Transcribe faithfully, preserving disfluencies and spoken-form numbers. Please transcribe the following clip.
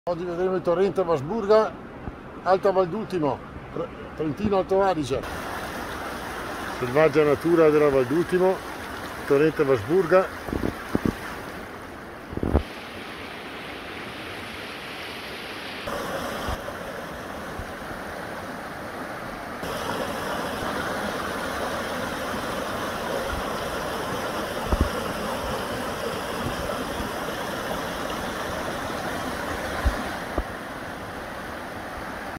Oggi vedremo il torrente Valsburga, Alta Valdutimo, Trentino Alto Adige. Selvaggia natura della Valdutimo, torrente Valsburga.